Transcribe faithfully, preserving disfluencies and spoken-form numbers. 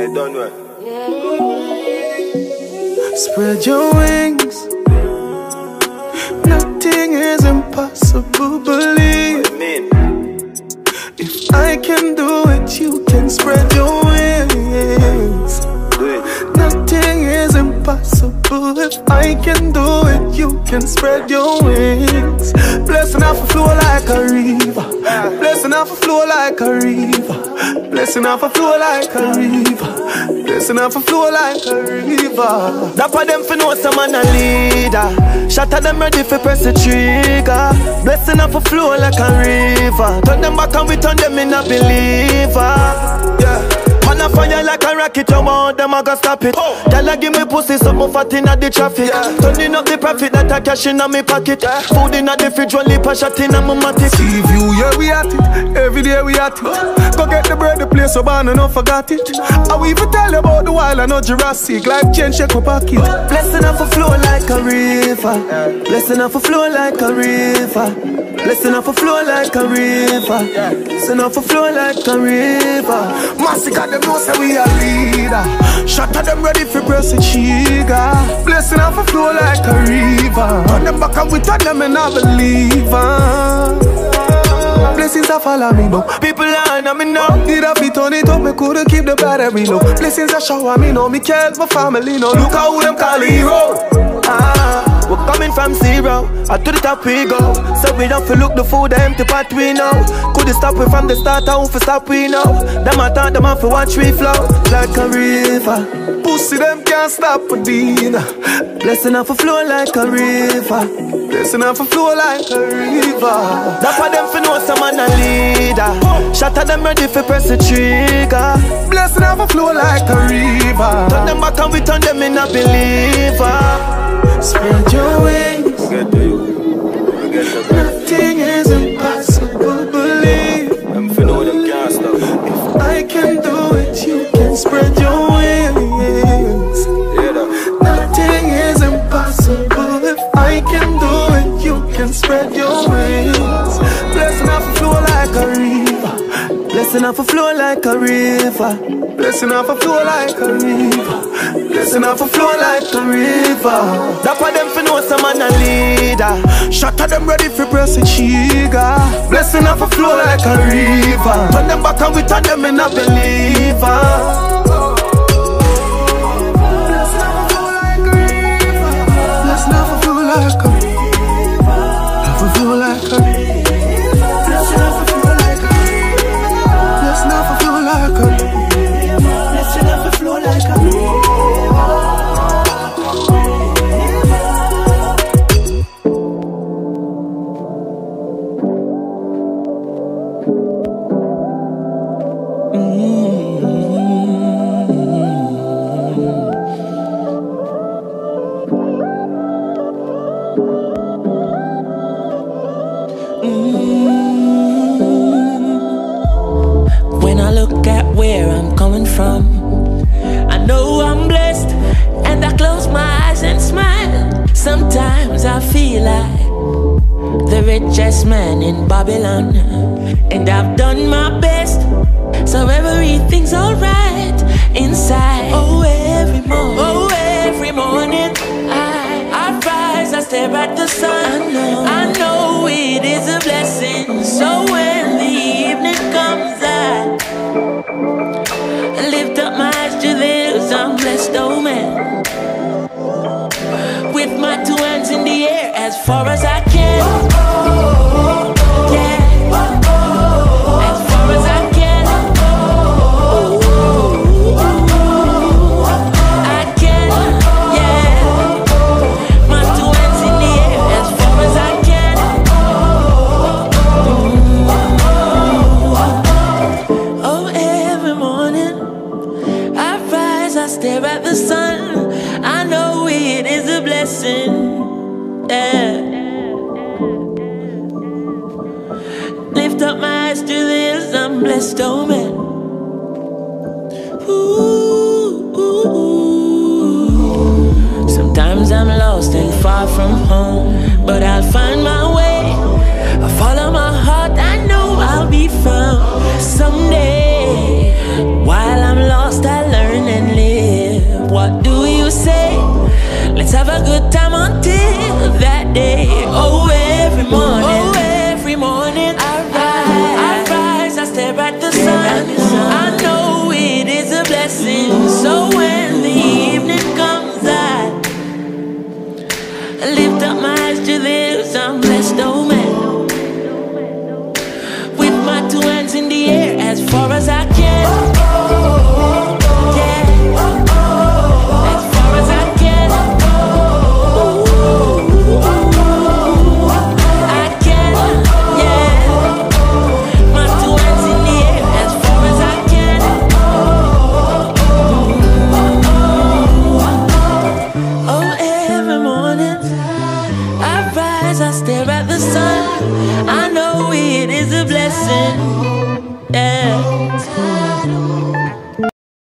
Hey, don't do it. Spread your wings. Nothing is impossible, believe. What do you mean? If I can do it, you can spread your wings. Do it. Nothing is impossible. If I can do it, you can spread your wings. Blessing off a flow like a river. Blessing off a flow like a river. Blessing off a flow like a river. Blessing off a flow like a river. That for them for know some man a leader. Shatter them ready for press the trigger. Blessing off a flow like a river. Turn them back and we turn them in a believer. Yeah. Man a fire like a rocket, you want them, I gotta stop it. Oh. Tell her give me pussy, something fat in the traffic. Yeah. Turning up the profit that I cash in my pocket. Yeah. Food in the fridge, one lip a shot in my matic. See view, yeah we at it, every day we at it. Go get the bread, the place so bad and don't forget it. I will even tell you about the wild and no Jurassic. Life change, shake my pocket. Blessing off a flow like a river. Yeah. Blessing off a flow like a river. Blessing off a flow like a river. Yeah. Blessing off a flow like a river. Massacre them know say we a leader. Shatter them ready for press the trigger. Blessing off a flow like a river. Turn them back and we turn them in a believer. Blessings are follow me now. People are on me now. Need a beat on it up, me couldn't keep the battery low. Blessings are shower me now. Me care my family now. Look how them call hero. Ah. We're coming from zero, I to the top we go. So we don't feel look the food, the empty pot we know. Could stop we from the start, how we stop we know. Them I thought them off to watch we flow like a river. Pussy them can't stop for dinner. Blessing off a flow like a river. Blessing off a flow like a river. That's why them for know some man a leader. Shatter them ready for press the trigger. Blessing off a flow like a river. Turn them back and we turn them in a believer. Spread your wings. Forget to you. Forget to you. Nothing is impossible, believe. I'm finna know them can't stop. If I can do it, you can spread your wings. Yeah, that. Nothing is impossible. If I can do it, you can spread your wings. Blessing off a flow like a river. Blessing off a flow like a river. Blessing off a flow like a river. Blessing off a flow like a river. That's why them for know some man a leader. Shatter them ready for press the trigger. Blessing off a flow like a river. Turn them back and we turn them in a believer. Blessing off a flow like a river. Blessing off a flow like a river. Off a flow like a river. Blessing off a flow like a river. Blessing off a flow like a river. Blessing off a flow like a river. When I look at where I'm coming from, I know I'm blessed, and I close my eyes and smile. Sometimes I feel like the richest man in Babylon, and I've done my best, so everything's alright inside. Oh, every morning, oh, every morning I, I rise, I stare at the sun. I know, I know it is a blessing. So when the evening comes, I lift up my eyes to the hills, I'm blessed, oh man. With my two hands in the air as far as I can. Yeah. As far as I can. I can, yeah. My two hands in the air as far as I can. Oh, every morning I rise, I stare at the sun. I know it is a blessing, yeah. Lift up my eyes to the hills, I'm blessed, oh man. Ooh, ooh, ooh. Sometimes I'm lost and far from home, but I'll find my way. I follow my heart, I know I'll be found someday. While I'm lost, I learn What do you say? Let's have a good time until that day. Oh, every morning, oh, every morning I